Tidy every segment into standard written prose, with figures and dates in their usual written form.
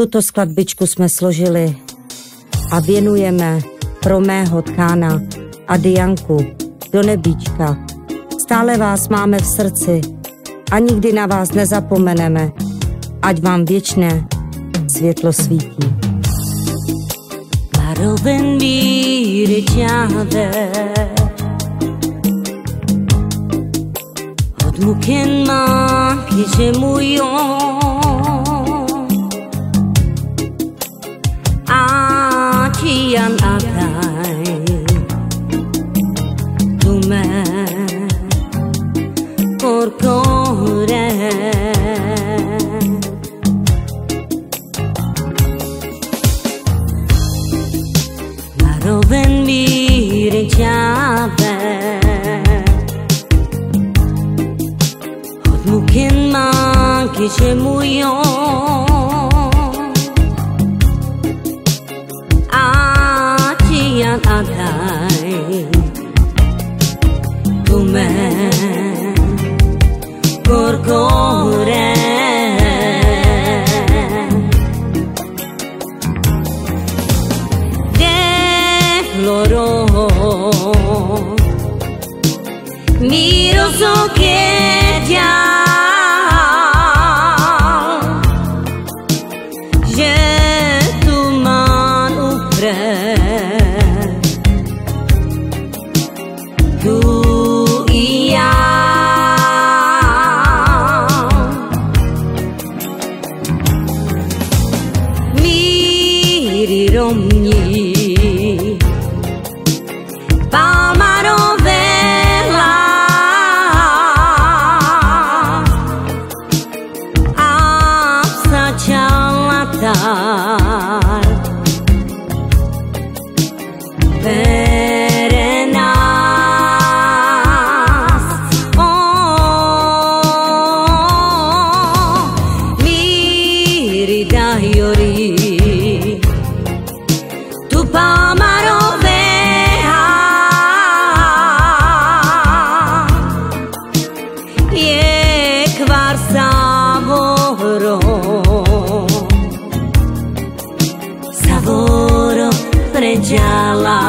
Tuto skladbičku jsme složili a věnujeme pro mého tkána a Dianku do nebíčka. Stále vás máme v srdci a nikdy na vás nezapomeneme, ať vám věčné světlo svítí. Maroven míry ťahde od muken máky, že můj Cian atai tu me corcore Maroven mire ťave od muken manky, že můj Adai tu me corcore de loro miro so che già je tu man upre tu i ja miri romni pamarovela apsa čalatar tu pamarovea je kvar savoro pređala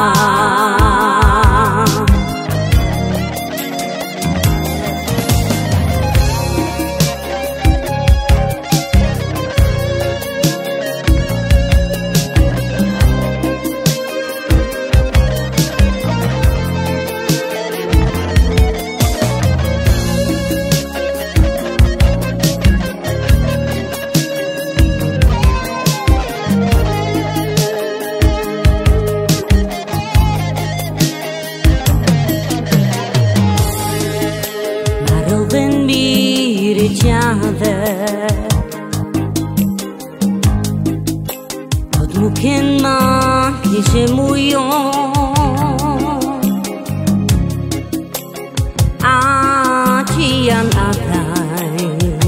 Maroven mire ťahve od muken máky, že můj Cian atai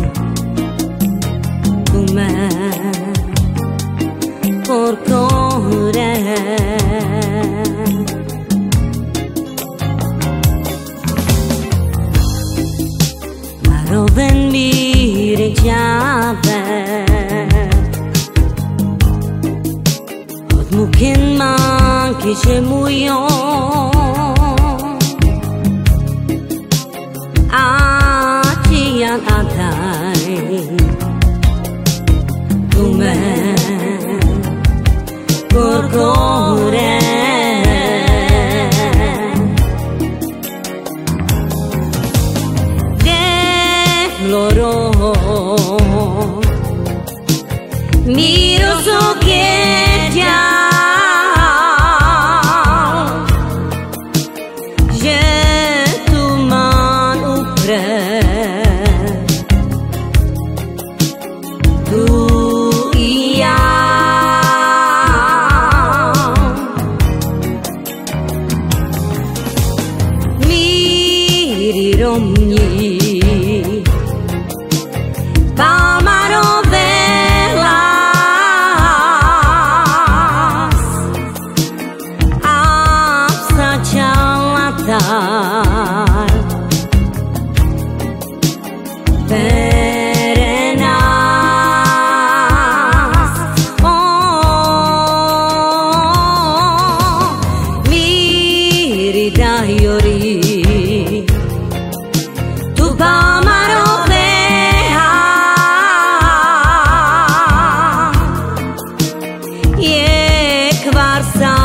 tu me corcore Maroven mire ťave od muken máky, že můj Cian atai tu me corcore loro miro so che già je tu man upre tvár sám.